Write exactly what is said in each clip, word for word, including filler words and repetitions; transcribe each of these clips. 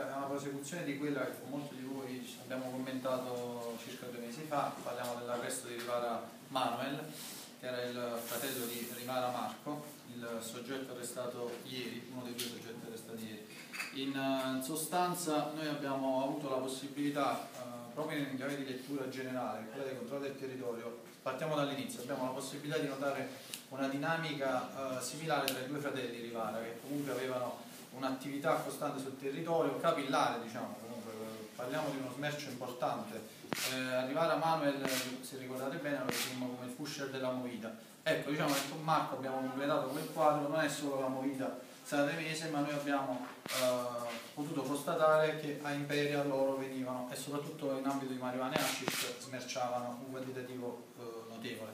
è una prosecuzione di quella che con molti di voi abbiamo commentato circa due mesi fa. Parliamo dell'arresto di Rivara Manuel, che era il fratello di Rivara Marco, il soggetto arrestato ieri, uno dei due soggetti arrestati ieri. In sostanza noi abbiamo avuto la possibilità, eh, proprio in chiave di lettura generale, quella dei controlli del territorio, partiamo dall'inizio, abbiamo la possibilità di notare una dinamica eh, similare tra i due fratelli di Rivara, che comunque avevano un'attività costante sul territorio, capillare, diciamo, comunque parliamo di uno smercio importante. Eh, a Rivara Manuel, se ricordate bene, lo definimmo come il pusher della movida. Ecco, diciamo che con Marco abbiamo completato quel quadro, non è solo la movida sanremese, ma noi abbiamo eh, potuto constatare che a Imperia loro venivano, e soprattutto in ambito di marijuana e hashish, smerciavano un quantitativo eh, notevole.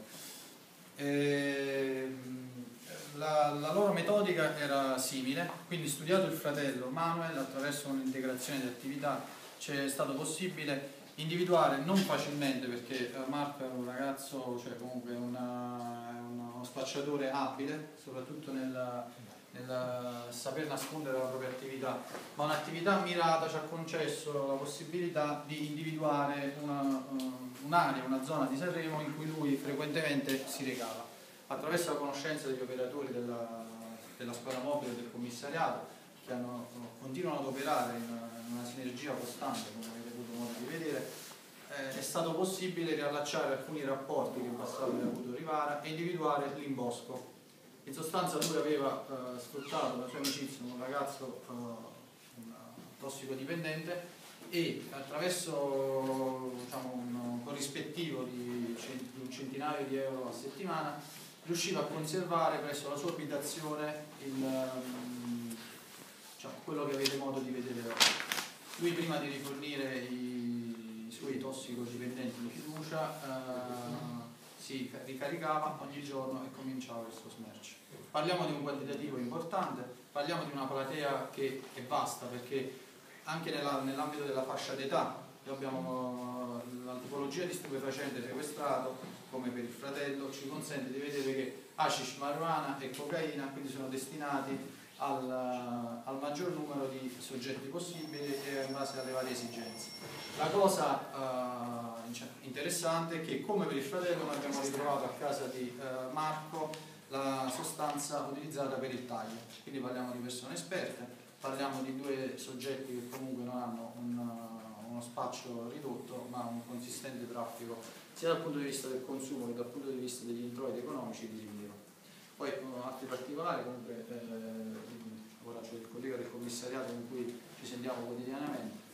E, La, la loro metodica era simile, quindi studiato il fratello Manuel, attraverso un'integrazione di attività ci è stato possibile individuare non facilmente, perché Marco è un ragazzo, cioè comunque una, uno spacciatore abile, soprattutto nel, nel saper nascondere la propria attività, ma un'attività mirata ci ha concesso la possibilità di individuare un'area, una zona di Sanremo in cui lui frequentemente si recava. Attraverso la conoscenza degli operatori della, della squadra mobile del commissariato, che hanno, continuano ad operare in una, in una sinergia costante, come avete avuto modo di vedere, eh, è stato possibile riallacciare alcuni rapporti che in passato aveva avuto Rivara e individuare l'inbosco. In sostanza lui aveva eh, sfruttato la sua amicizia con un ragazzo eh, un tossicodipendente e attraverso, diciamo, un corrispettivo di un centinaio di euro a settimana riusciva a conservare presso la sua abitazione il, diciamo, quello che avete modo di vedere oggi. Lui, prima di rifornire i, i suoi tossicodipendenti di fiducia, eh, si ricaricava ogni giorno e cominciava il suo smercio. Parliamo di un quantitativo importante, parliamo di una platea che è vasta, perché anche nell'ambito della fascia d'età abbiamo la tipologia di stupefacente sequestrato, come per il fratello, ci consente di vedere che hashish, marijuana e cocaina quindi sono destinati al, al maggior numero di soggetti possibili e in base alle varie esigenze. La cosa uh, interessante è che, come per il fratello, noi abbiamo ritrovato a casa di uh, Marco la sostanza utilizzata per il taglio, quindi parliamo di persone esperte, parliamo di due soggetti che comunque non hanno un uno spaccio ridotto, ma un consistente traffico sia dal punto di vista del consumo che dal punto di vista degli introiti economici di rilievo. Poi altri particolari, comunque eh, ora c'è il collega del commissariato con cui ci sentiamo quotidianamente,